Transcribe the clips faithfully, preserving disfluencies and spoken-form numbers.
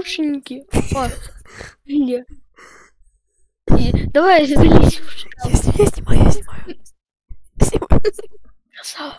наушники. О, не. И- Давай, залезь в шкаф. Я, сни- я снимаю, я снимаю. Снимаю. Красава.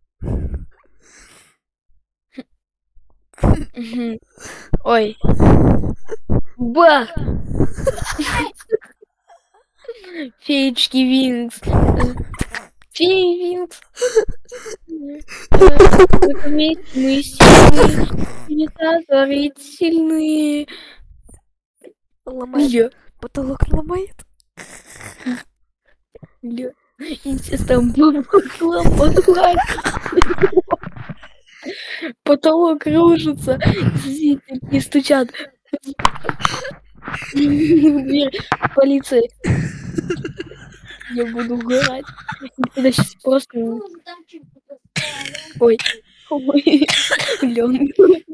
Мгм. Ой. Бах! Феечки Винкс. Феи Винкс. Как уметь мы сильные, инициаторы сильные. Ломает. Ля, Потолок ломает. ля. Инцестом ломать. Потолок рушится. Соседи такие стучат. В дверь. Полиция. Я буду угорать. Это сейчас просто... Ой. Ой. Лён.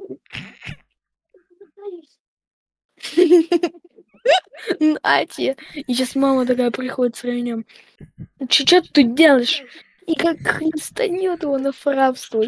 Нате. И сейчас мама такая приходит с ранем. Че, что ты тут делаешь? И как хлестанет его на рабство.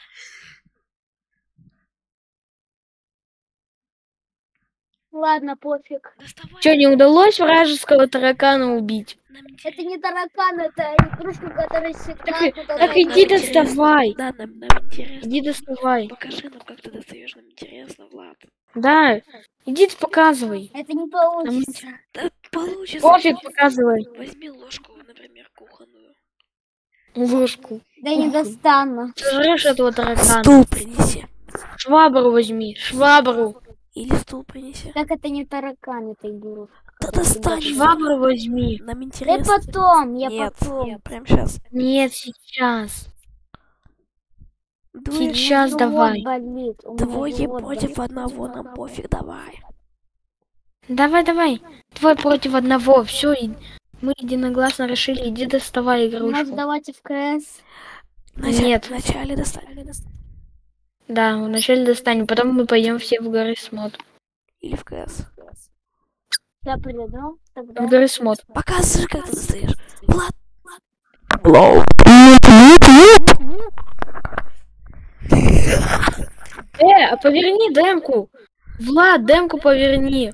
Ладно, пофиг. Доставай. Че, не удалось вражеского таракана убить? Нам Это не таракан, это игрушка, которая всегда Так, и- куда-то так иди идёт. доставай. Да, нам, нам интересно. Иди доставай. Покажи нам, как ты достаешь, нам интересно, Влад. Да, иди ты показывай. Это не получится. Да получится. Пофиг, показывай. Возьми ложку, например, кухонную. Ложку. Да не достану. Ты жрешь этого таракана. Стул принеси. Швабру возьми, швабру. Или стул принеси. Так это не таракан, это игрушка. Да достань. Швабру возьми. Нам Да интересно. потом, я Нет, потом. нет, прям сейчас. Нет, сейчас. Двое, Сейчас Живот давай. болит, у меня двое живот против болит. одного, нам пофиг, давай. Давай, давай. Твой против одного. Все, мы единогласно решили. Иди доставай Может, игрушку. давайте в КС? Вначале- Нет. Вначале достали. Да, вначале достанем, потом мы пойдем все в горы смот. Или в КС. Я приду, тогда... В горы смот. Показывай, как ты достаешь. Влад. Э, а поверни демку. Влад, демку поверни.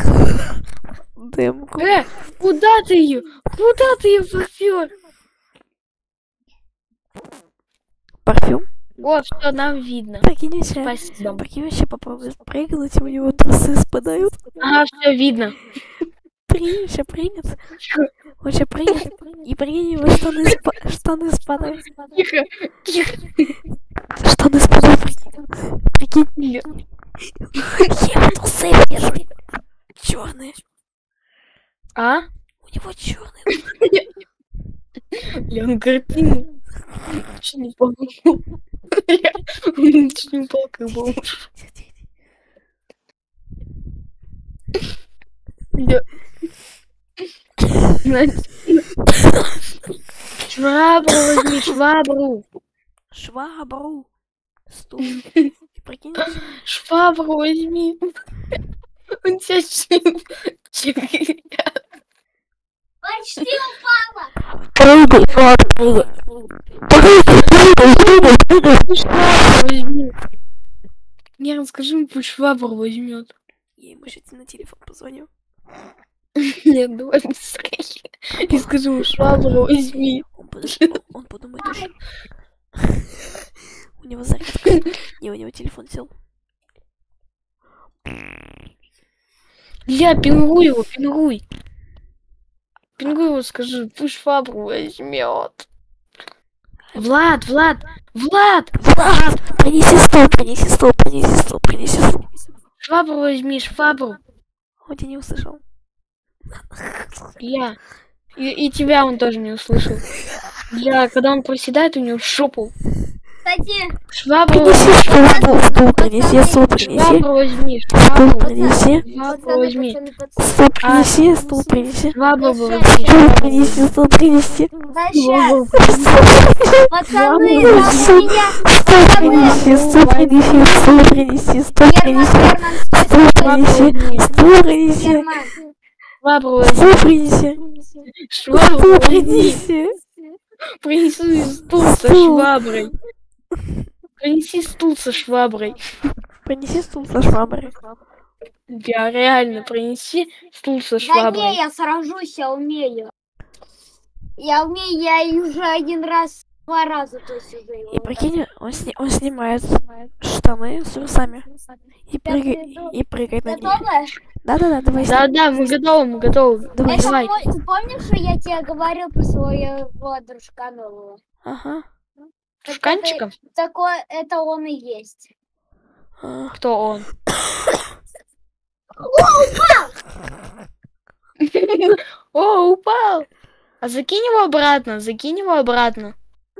Демку. Э, куда ты ее? Куда ты ее попер? Парфюм. О, все, нам видно. Прикинь, вообще. Спасибо. Прикинь, вообще попробуй прыгнуть, и у него трусы спадают. Ага, все видно. Прикинь, вообще прыгнет. Вообще прыгнет. И прикинь, его штаны, спа- штаны спадают. Тихо, тихо. Штаны спадают, прикинь. Прикинь. Ля. Я трусы вижу. Черные. А? У него черные. Лен, картину. Чуть не упал. Чуть не упал, как бы. Ля. Швабру возьми, швабру. Швабру. Стул. И прикинь, Швабру возьми. Он тебя чуть... Почти упала! прыгай, Влад, прыгай. Швабру возьми. Не, расскажи ему, пусть швабру возьмет. Я ему сейчас на телефон позвоню. Нет, давай быстрее. И скажи ему, швабру возьми. Он, под- он подумает, что... У него зарядка. Не, у него телефон сел. Ля, пингуй его, пингуй. Пингуй его, скажи, пусть швабру возьмет. Влад, Влад, Влад! Влад, принеси стол, принеси стол, принеси стол, принеси стол. Швабру возьми, швабру. Он тебя не услышал. Я. И, и тебя он тоже не услышал. Ля, когда он проседает, у него шопу. Кстати, Швабру Принеси возьми, стол, стол, стол, принеси стол, принеси. швабру возьми, Стол швабру. принеси. Швабру пацаны, возьми. пацаны, пацаны. Стол принеси, стол принеси. Швабру возьми. Стол принеси, стол принеси. Да щас, Швабру. пацаны, Швабру там у меня Стол принеси, стол принеси, стол принеси, стол принеси. Герман, Стол Герман, принеси, стол принеси. Герман. Швабру возьми. Стол принеси. Швабру Стол возьми. принеси. Принеси стул со Стул. шваброй. Принеси стул со шваброй. Принеси стул со шваброй. Я реально принеси стул со Да не, шваброй. я сражусь, я умею. Я умею, я и уже один раз, два раза, то есть уже его. И прикинь, он, сни- он снимает штаны с трусами и, прыгай- и прыгает на них. Готовы? Да-да-да, давай. Да, да, мы готовы, мы готовы. Давай, Это давай. мо- ты помнишь, что я тебе говорил про своего дружка нового? Ага. Так Шканчиком? это- Такой, это он и есть. А, Кто он? О, упал! А закинь его обратно, закинь его обратно.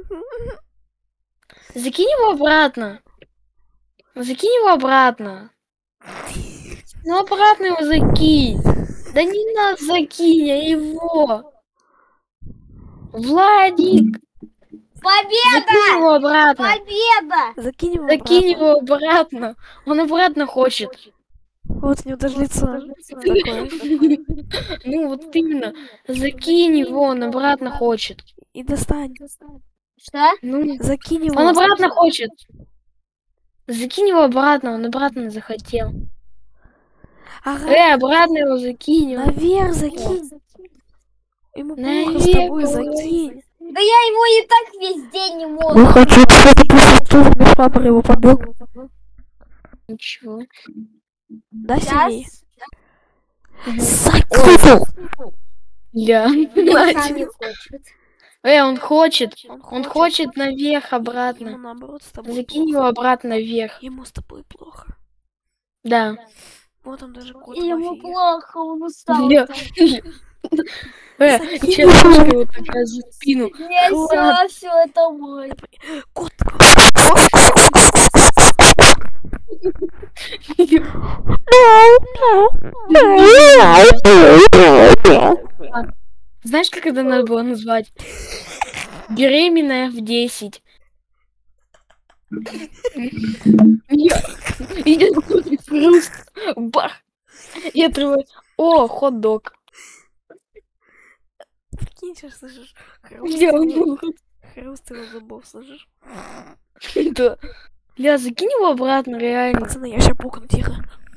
Закинь его обратно. Закинь его обратно. Ну обратно его закинь. Да не надо закинь, а его. Владик, Победа! закинь его обратно. Победа! Закинь его Закинь обратно. его обратно. Он обратно хочет. Вот у него даже лицо такое. Ну вот именно. Закинь его, он обратно хочет. И достань. Что? Ну, Закинь его. он обратно хочет. Закинь его обратно, он обратно захотел. Ага. Э, обратно его закинь. он- Наверх закинь. Ему плохо с Наверх тобой, его закинь. Да я его и так весь день не могу. Ну хочу, кстати, после турами швабры его побил. Ничего. Да, Сергей? Сейчас. Закинул. Я. Он сам не хочет. Э, он хочет. Он Он хочет наверх Ему обратно. наоборот с тобой Закинь плохо. его обратно вверх. Ему с тобой плохо. Да. Вот он даже кот в Ему офиге. плохо, он устал. Я- Э, Закинь и его. сейчас его такая за спину. Не, Ладно. все, все, это мой. Кот. Знаешь, как это надо было назвать? Беременная в десять. Я- я такой хруст. Бах. Я отрываю. О, хот-дог. Прикинь, сейчас слышишь хруст Я его- умру. хруст его зубов, слышишь? Да. Ля, закинь его обратно, реально. Пацаны, я сейчас пукну, тихо.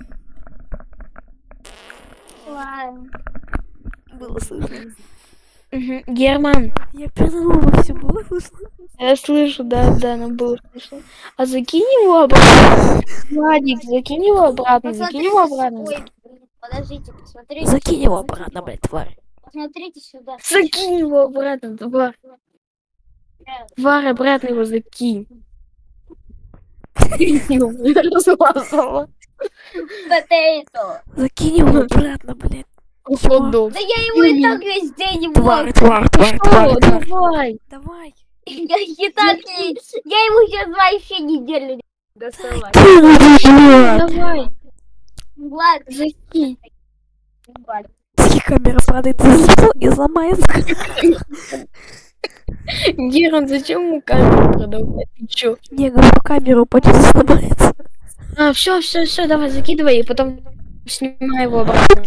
Ладно. Было слышно. Мгм. Герман, Я пернула, все было слышно. я слышу, да, да, нам было слышно. А закинь его обратно. Владик, закинь его обратно, закинь его обратно. Ой, блин, подождите, посмотрите. Закинь его обратно, блядь, тварь. Посмотрите сюда. Закинь его обратно, тварь. Тварь, обратно его закинь. Размазала. Потейто. Закинь его обратно, блядь. Хот-дог. Да я его и так весь день не Тварь, могу. тварь, тварь, тварь, О, тварь. давай. Давай. Я и так не... Я его сейчас вообще неделю не доставать. Давай, Ладно, закинь. ладно. Камера падает из пола и сломается. Герман, зачем ему камеру продавать? Ты чё? Не, говорю, камеру упадет и сломается. А, все, все, все, давай, закидывай, и потом снимай его обратно.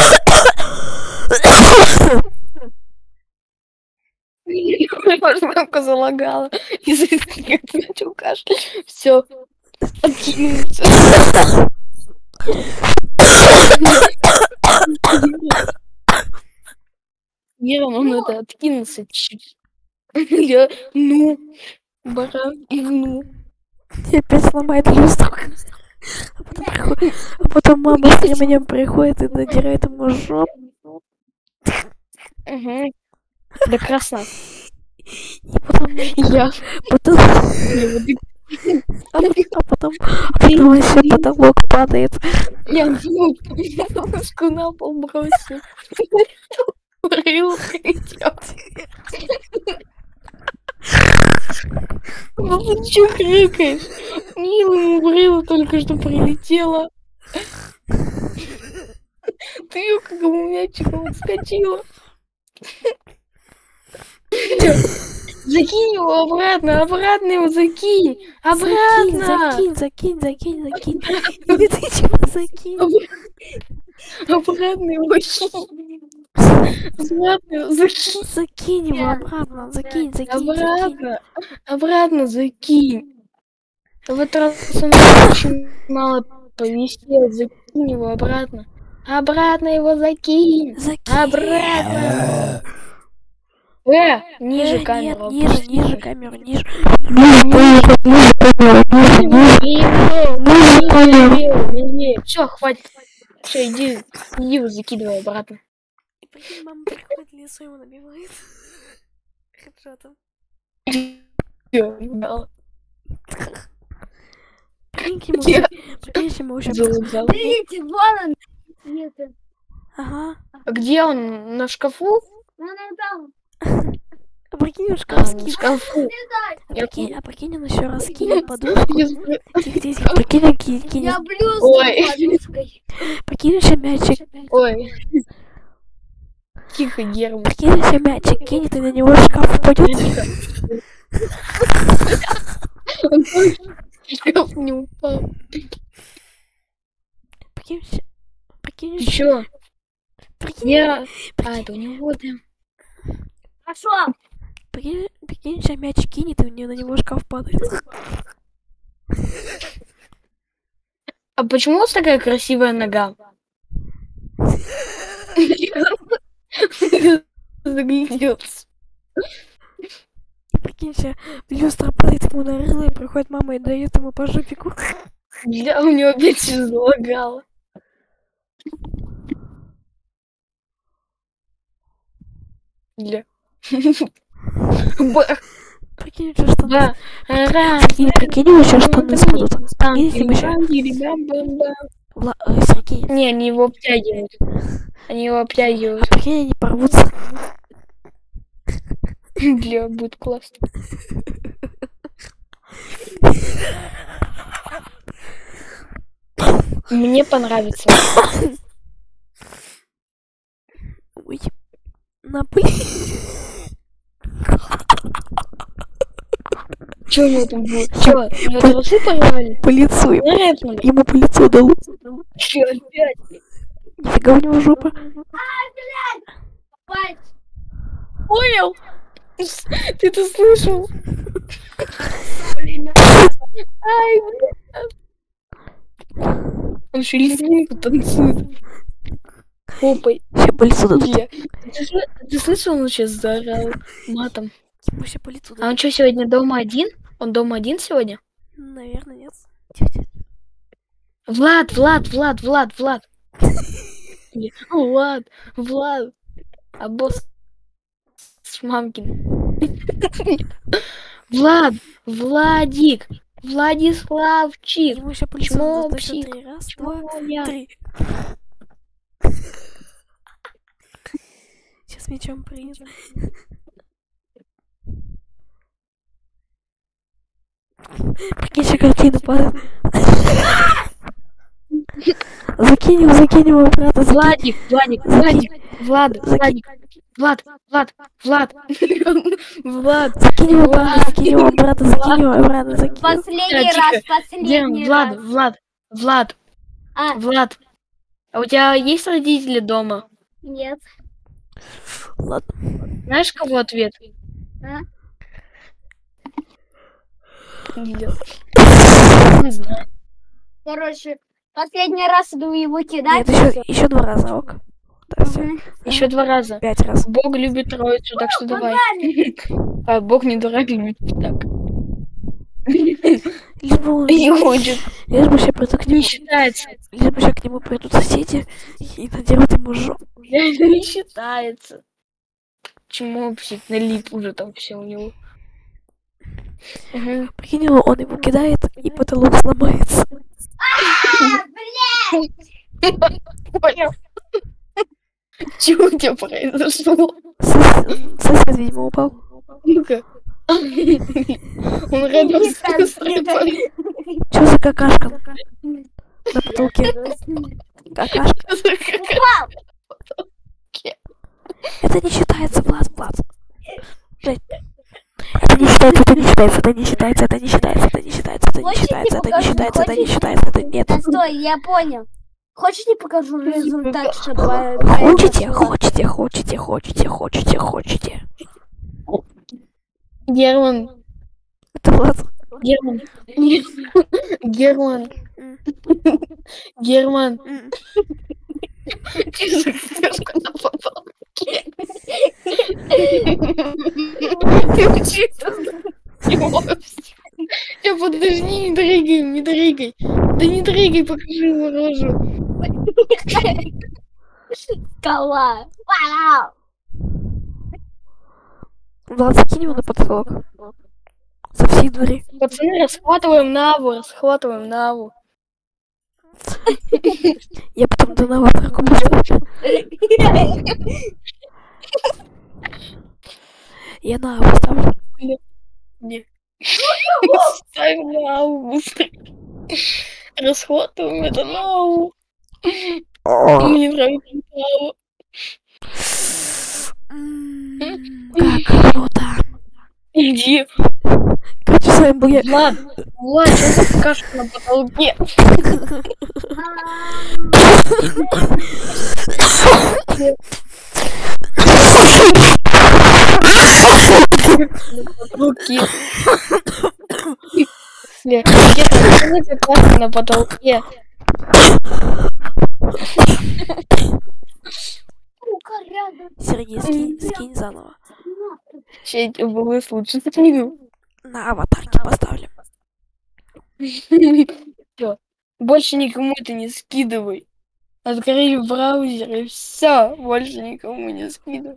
Машинка залагала. И начал кашлять. Все. Откинулся. Герман, он это откинулся чуть. Я, ну, баран, ивну. И опять сломает люстру. А потом, приход- а потом мама с временем приходит и надирает ему жопу. Угу. Да красно. И потом, Я. потом, а, а потом, а потом вообще потолок падает. Я ножку на пол бросил. Брылка идет. Ну ты чё крикаешь? Милому брылу только что прилетела. Ты её как мячиком отскочила. Закинь его обратно, обратно его закинь. Обратно. Закинь, закинь, закинь, закинь, закинь. Или ты чего закинь? Обратно его кинь. Обратно его закинь. Закинь его обратно, закинь, закинь, закинь. Обратно. Обратно закинь. В этот раз он очень мало повисел. Закинь. Закинь его обратно. Обратно его закинь. Закинь. Обратно. Э, ниже Э, камеру. Нет, ниже, опусти. ниже камеру, ниже. Все, хватит. Все, иди, иди его закидывай обратно. И прикинь, мама приходит, лицо ему набивает. Хедшотом. Прикинь, ему Я прикинь, ему вообще... залутал. Видите, вон он. Нет, Ага. А где он? На шкафу? он там. А прикинь, он А, шкаф на скинет. шкафу. Я Прикинь, а прикинь, он еще раз скинет подушку. понял. Тихо, тихо, прикинь, он ки- кинет. Я блюз Ой. подушкой. Прикинь, еще мячик. Ой. Тихо, Герман. Прикинь, еще мячик кинет, и на него шкаф упадет. Он точно в шкаф не упал. Прикинь, ща- прикинь, Ты ща- чё? прикинь, Я... А, это у него там. Пошел. прикинь, прикинь, сейчас мяч кинет, и у него на него шкаф падает. А почему у вас такая красивая нога? Загляделся. Прикинь, сейчас люстра падает ему на рыло, и приходит мама и дает ему по жопику. Я у него опять все залагало. Для. Бах. Прикинь, что что Да. Прикинь, прикинь, его сейчас штаны спадут. Видите, мы ща- Не, Вла... э, Сергей, они его обтягивают. Они его а обтягивают. прикинь, они порвутся. Бля, будет классно. Мне понравится. Ой. На пыль. Чё у него там будет? Чё? У него трусы порвали? По лицу ему. Не рэпнули? Ему по лицу дал. Чё опять? Нифига у него жопа. Пать. Понял? Ты это слышал? Ай, бля. Он еще лезгинку танцует. Попой. Сейчас по лицу дадут. Бля. Ты, сл- ты слышал, он сейчас заорал матом. Ему сейчас по лицу А дадут. он что, сегодня дома один? Он дома один сегодня? Наверное, нет. Тихо, тихо. Влад, Влад, Влад, Влад, Влад. Бля, Влад, Влад. А босс с мамкин. Влад, Владик, Владиславчик. Ему сейчас по лицу Чмо, дадут еще псих. три. Раз, два, Чмо я? три. Сейчас мечом приедет. Прикинь, сейчас картина падает. Закинь его, закинь его обратно. закинь. Владик, Владик, Владик, Влад, Владик, Влад, Влад, Влад, Влад. Закинь его Влад. обратно, закинь его обратно, закинь его обратно, закинь. его. Последний Тихо. раз, Где он? последний Влад, раз. Влад, Влад, А, Влад. А у тебя есть родители дома? нет. Ладно. Знаешь, кого ответ? А? Не знаю. Короче, последний раз иду его кидать. Нет, еще, еще два раза, ок. Да, все. Мгм. Еще два раза. Пять раз. Бог любит троицу, так что давай. А Бог не дурак, любит так. Лишь бы он... Не хочет. Лишь бы сейчас придут к Не нему... считается. Лишь бы сейчас к нему придут соседи и надерут ему жопу. Не считается. Почему вообще налип уже там все у него? Мгм. Прикинь, его, он его кидает, и потолок сломается. Понял. Чего у тебя произошло? Сос- Сосед, видимо, упал. Ну-ка. Он рядом с сестрой. Что за какашка на потолке? Какашка. Это не считается, Влад, Влад. Блядь. Это не считается, это не считается, это не считается, это не считается, это не считается, это не Хочешь, считается, это не покажу? считается, это не Хочешь? считается, это нет. Да стой, я понял. Хочешь, я покажу результат, чтобы... Хочете, хочете, хочете, хочете, хочете, хочете. Герман, Это Влад. Герман. Герман. М, Герман. м. Ты же кошка на потолке. Сейчас, подожди, не дрыгай, не дрыгай. Да не дрыгай, покажи его рожу. Скала. Вау. Влад, закинь его на потолок. Со всей дури. Пацаны, расхватываем Наву, расхватываем Наву. Я потом до аватарку поставлю. Я на аву ставлю. Не. Ставь Наву быстрее. Расхватываем это Наву. Мне нравится Нава. М, Как круто. Иди. Короче, с вами был я. Влад, Влад, что за кашка на потолке? Руки. Где где-то кашка на потолке? Сука, рядом. Сергей, скинь, скинь заново. Сейчас я тебе волос лучше скину. На аватарке поставлю. Всё. Больше никому это не скидывай. Открой браузер и все. Больше никому не скидывай.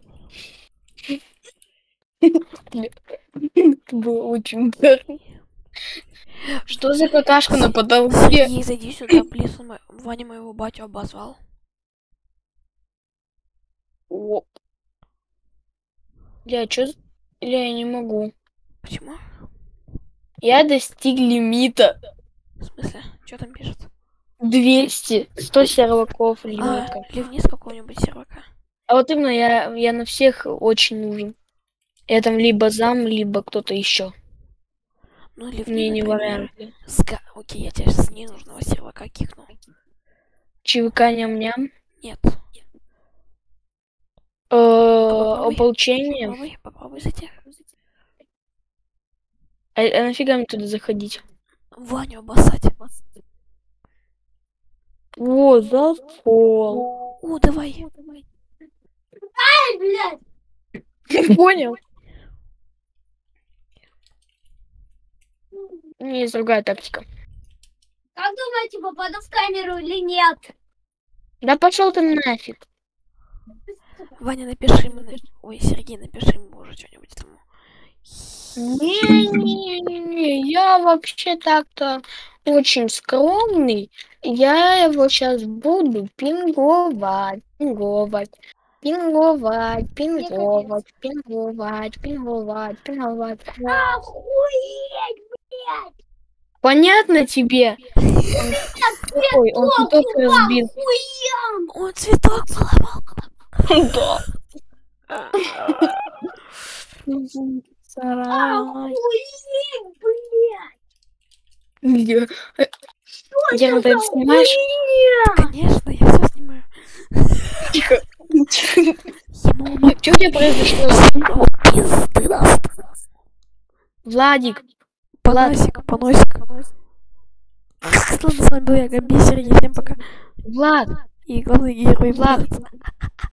Это было очень угарно. Что за какашка на потолке? Сергей, зайди сюда, плиз. он мо- Ваня моего батю обозвал. Оп. Ля, чё? за- Ля, я не могу. Почему? Я достиг лимита. В смысле? Что там пишет? двести. сто серваков А, лимита. ливни с какого-нибудь сервака. А вот именно я, я на всех очень нужен. Я там либо зам, либо кто-то еще. Ну, ливни, Мне не например, варианты. Ска... Окей, я тебя с ненужного сервака кикну. ЧВК ням-ням. Нет. Э, Попробуй. Ополчение. Попробуй, попробуй зайти. А, а нафига мне туда заходить? Ваню обоссать. О, зашел. О, давай. Ай, блядь. Понял? У меня есть другая тактика. Как думаете, попаду в камеру или нет? Да пошел ты нафиг. Ваня, напиши ему. на- Ой, Сергей, напиши ему уже что-нибудь там. Не-не-не, я вообще так-то очень скромный. Я его сейчас буду пинговать, пинговать, пинговать, пинговать, пинговать, пинговать, пинговать. Охуеть, блядь. Понятно тебе? Ой, он цветок разбил. Охуям. Он цветок поломал. Да. Охуеть, блядь. Я- Гера, ты это снимаешь? Конечно, я все снимаю. Тихо. Ему Что у тебя произошло? ему пизды даст. Владик, Поносик, поносик. Ладно, с вами был я, Габи, Сергей, всем пока. Влад, И главный герой Влад. Влад.